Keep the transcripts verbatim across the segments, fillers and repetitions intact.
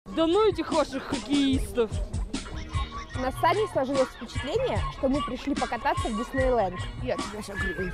Да ну этих ваших хоккеистов. У нас с Аней сложилось впечатление, что мы пришли покататься в Диснейленд. Я тебя согрею.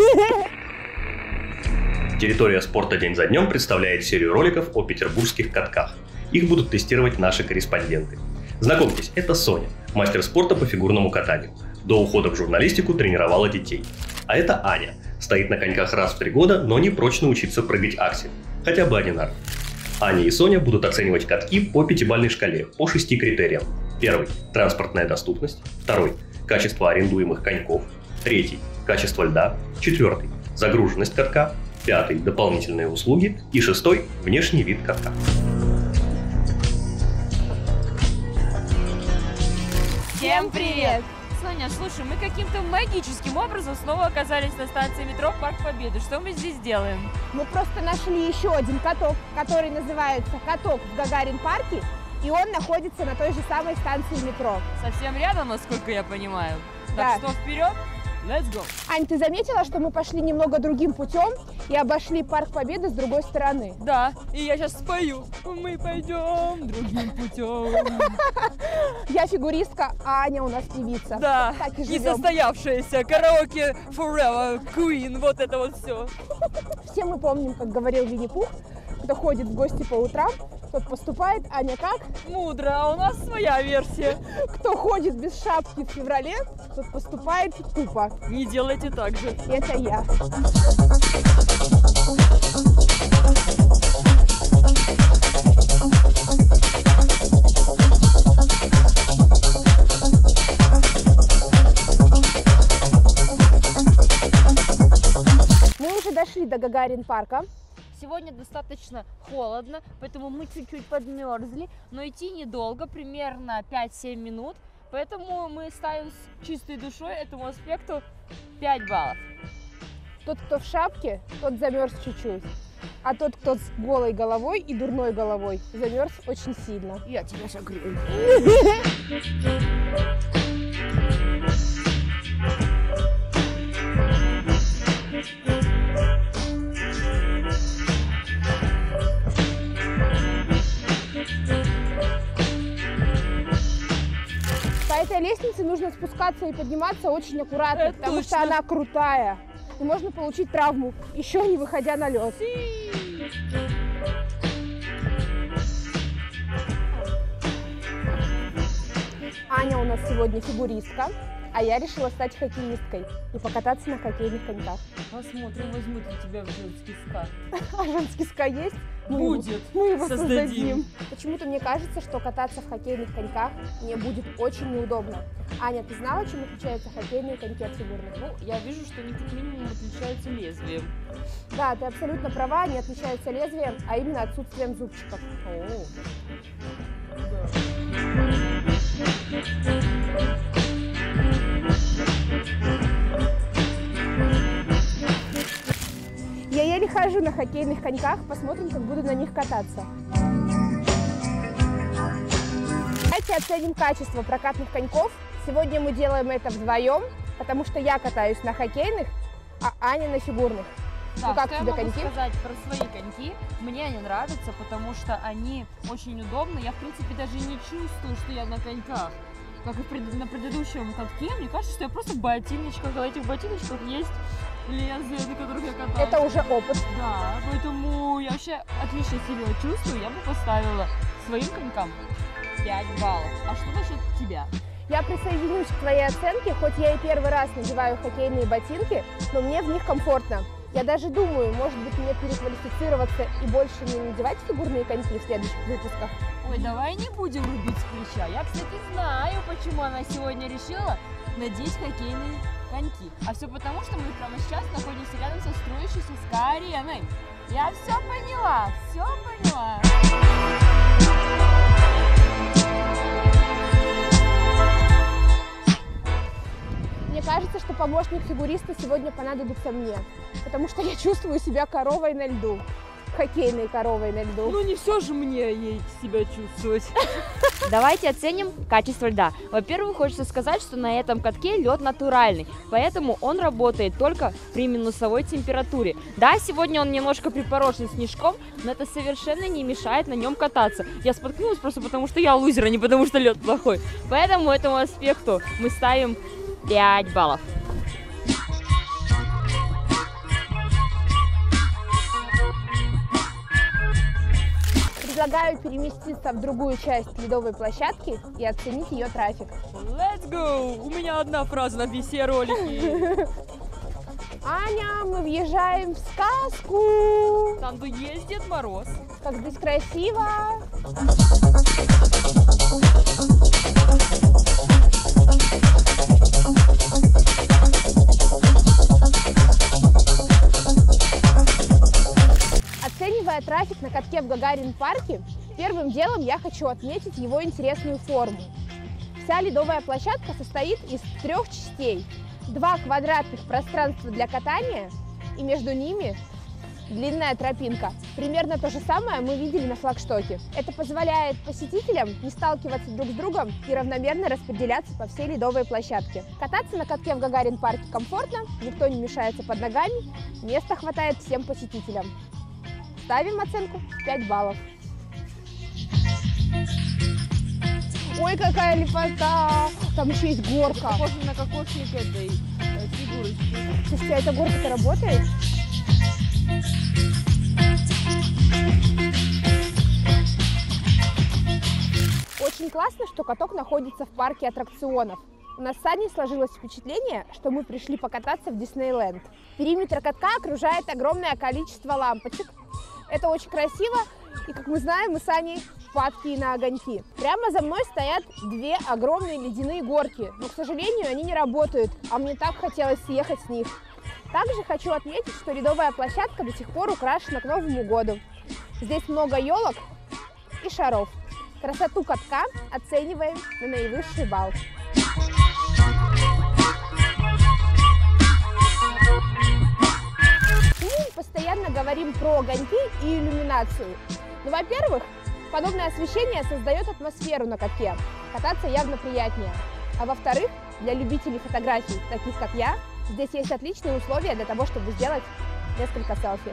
Территория спорта день за днем представляет серию роликов о петербургских катках. Их будут тестировать наши корреспонденты. Знакомьтесь, это Соня, мастер спорта по фигурному катанию. До ухода в журналистику тренировала детей. А это Аня. Стоит на коньках раз в три года, но не прочно учиться прыгать аксель. Хотя бы один раз. Аня и Соня будут оценивать катки по пятибалльной шкале по шести критериям. Первый – транспортная доступность. Второй – качество арендуемых коньков. Третий – качество льда. Четвертый – загруженность катка. Пятый – дополнительные услуги. И шестой – внешний вид катка. Всем привет! Соня, слушай, мы каким-то магическим образом снова оказались на станции метро Парк Победы. Что мы здесь делаем? Мы просто нашли еще один каток, который называется «Каток в Гагарин-парке», и он находится на той же самой станции метро. Совсем рядом, насколько я понимаю. Да. Так что вперед, let's go! Ань, ты заметила, что мы пошли немного другим путем и обошли Парк Победы с другой стороны? Да, и я сейчас спою. Мы пойдем другим путем. Я фигуристка, а Аня у нас певица. Да, так и не живем. состоявшаяся караоке Forever Queen, вот это вот все. Все мы помним, как говорил Винни-Пух, кто ходит в гости по утрам, тот поступает, Аня как? Мудро, а у нас своя версия. Кто ходит без шапки в феврале, тот поступает тупо. Не делайте так же. Это я. Мы уже дошли до Гагарин-парка. Сегодня достаточно холодно, поэтому мы чуть-чуть подмерзли, но идти недолго, примерно пять-семь минут, поэтому мы ставим с чистой душой этому аспекту пять баллов. Тот, кто в шапке, тот замерз чуть-чуть, а тот, кто с голой головой и дурной головой, замерз очень сильно. Я тебя согрею. По этой лестнице нужно спускаться и подниматься очень аккуратно, Это потому точно. что она крутая. И можно получить травму, еще не выходя на лед. Аня у нас сегодня фигуристка, а я решила стать хоккеисткой и покататься на хоккейных коньках. Посмотрим, возьмут ли тебя в женский ска. А женский ска есть? Мы Будет. Его, мы его Создадим. создадим. Почему-то мне кажется, что кататься в хоккейных коньках мне будет очень неудобно. Аня, ты знала, чем отличаются хоккейные коньки от фигурных? Ну, я вижу, что они как минимум отличаются лезвием. Да, ты абсолютно права, они отличаются лезвием, а именно отсутствием зубчиков. О, Я еле хожу на хоккейных коньках, посмотрим, как буду на них кататься. Давайте оценим качество прокатных коньков. Сегодня мы делаем это вдвоем, потому что я катаюсь на хоккейных, а Аня на фигурных. да, Ну как что я тебе могу коньки? сказать про свои коньки? Мне они нравятся, потому что они очень удобны. Я, в принципе, даже не чувствую, что я на коньках. Как и пред- на предыдущем катке, мне кажется, что я просто в ботиночках, а в этих ботиночках есть лезвие, на которых я катаюсь. Это уже опыт. Да, поэтому я вообще отлично себя чувствую. Я бы поставила своим конькам пять баллов. А что насчет тебя? Я присоединюсь к твоей оценке, хоть я и первый раз надеваю хоккейные ботинки, но мне в них комфортно. Я даже думаю, может быть, мне переквалифицироваться и больше не надевать фигурные коньки в следующих выпусках. Ой, давай не будем рубить с плеча. Я, кстати, знаю, почему она сегодня решила надеть хоккейные коньки. А все потому, что мы прямо сейчас находимся рядом со строящейся ска-ареной. Я все поняла, все поняла. Мне кажется, что помощник фигуриста сегодня понадобится мне, потому что я чувствую себя коровой на льду. хоккейной коровой на льду. Ну не все же мне ей себя чувствовать. Давайте оценим качество льда. Во-первых, хочется сказать, что на этом катке лед натуральный, поэтому он работает только при минусовой температуре. Да, сегодня он немножко припорошен снежком, но это совершенно не мешает на нем кататься. Я споткнулась просто потому, что я лузер, а не потому, что лед плохой. Поэтому этому аспекту мы ставим пять баллов. Предлагаю переместиться в другую часть ледовой площадки и оценить ее трафик. Let's go! У меня одна фраза на все ролики. Аня, мы въезжаем в сказку. Там где есть Дед Мороз. Как здесь красиво. Оценивая трафик на катке в Гагарин-парке, первым делом я хочу отметить его интересную форму. Вся ледовая площадка состоит из трех частей. Два квадратных пространства для катания, и между ними длинная тропинка. Примерно то же самое мы видели на флагштоке. Это позволяет посетителям не сталкиваться друг с другом и равномерно распределяться по всей ледовой площадке. Кататься на катке в Гагарин-парке комфортно, никто не мешается под ногами, места хватает всем посетителям. Ставим оценку пять баллов. Ой, какая лепота! Там еще есть горка. Похоже на кокошник этой э, фигурочки. Слушайте, а эта горка-то работает? Очень классно, что каток находится в парке аттракционов. У нас с Аней сложилось впечатление, что мы пришли покататься в Диснейленд. Периметр катка окружает огромное количество лампочек. Это очень красиво, и, как мы знаем, мы с Аней падкие на огоньки. Прямо за мной стоят две огромные ледяные горки, но, к сожалению, они не работают, а мне так хотелось съехать с них. Также хочу отметить, что ледовая площадка до сих пор украшена к Новому году. Здесь много елок и шаров. Красоту катка оцениваем на наивысший балл. Мы постоянно говорим про огоньки и иллюминацию. Ну, во-первых, подобное освещение создает атмосферу на катке. Кататься явно приятнее. А во-вторых, для любителей фотографий, таких как я, здесь есть отличные условия для того, чтобы сделать несколько селфи.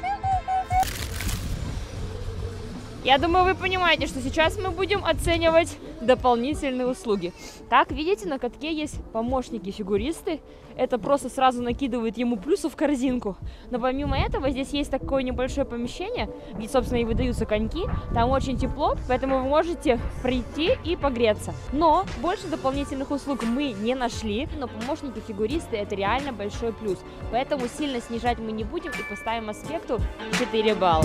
Я думаю, вы понимаете, что сейчас мы будем оценивать дополнительные услуги. Так, видите, на катке есть помощники-фигуристы. Это просто сразу накидывает ему плюсов в корзинку. Но помимо этого, здесь есть такое небольшое помещение, где, собственно, и выдаются коньки. Там очень тепло, поэтому вы можете прийти и погреться. Но больше дополнительных услуг мы не нашли. Но помощники-фигуристы — это реально большой плюс. Поэтому сильно снижать мы не будем и поставим аспекту четыре балла.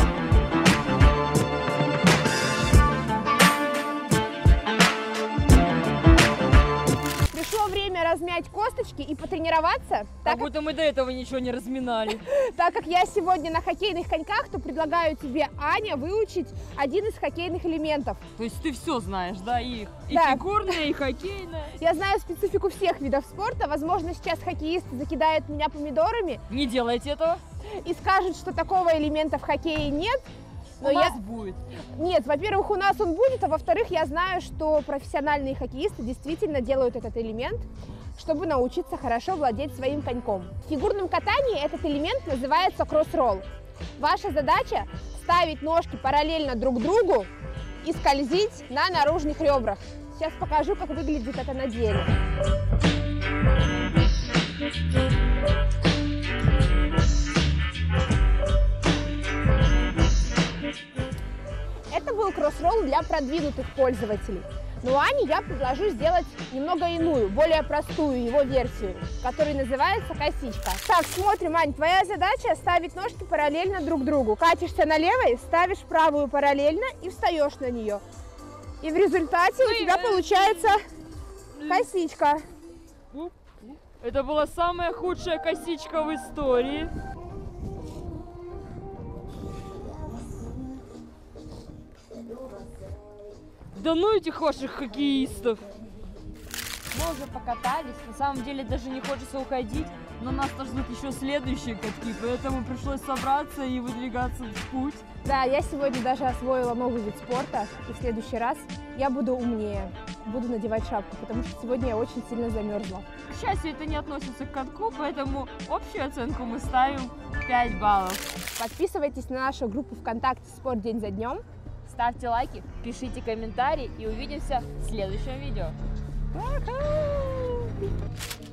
Пришло время размять косточки и потренироваться. Как будто мы до этого ничего не разминали. Так как я сегодня на хоккейных коньках, то предлагаю тебе, Аня, выучить один из хоккейных элементов. То есть ты все знаешь, да, их? И Да. фигурное, и хоккейное. Я знаю специфику всех видов спорта. Возможно, сейчас хоккеисты закидают меня помидорами Не делайте этого. и скажут, что такого элемента в хоккее нет. Но У я... нас будет. Нет, во-первых, у нас он будет, а во-вторых, я знаю, что профессиональные хоккеисты действительно делают этот элемент, чтобы научиться хорошо владеть своим коньком. В фигурном катании этот элемент называется кросс-ролл. Ваша задача – ставить ножки параллельно друг другу и скользить на наружных ребрах. Сейчас покажу, как выглядит это на деле. Это был кросс-ролл для продвинутых пользователей. Но Ане я предложу сделать немного иную, более простую его версию, которая называется косичка. Так, смотрим, Ань, твоя задача ставить ножки параллельно друг другу. Катишься на левой, ставишь правую параллельно и встаешь на нее. И в результате у тебя получается косичка. Это была самая худшая косичка в истории. Да ну этих ваших хоккеистов! Мы уже покатались, на самом деле даже не хочется уходить. но нас тоже ждут еще следующие катки, поэтому пришлось собраться и выдвигаться в путь. Да, я сегодня даже освоила новый вид спорта, и в следующий раз я буду умнее, буду надевать шапку, потому что сегодня я очень сильно замерзла. К счастью, это не относится к катку, поэтому общую оценку мы ставим пять баллов. Подписывайтесь на нашу группу ВКонтакте «Спорт день за днем». Ставьте лайки, пишите комментарии и увидимся в следующем видео. Пока!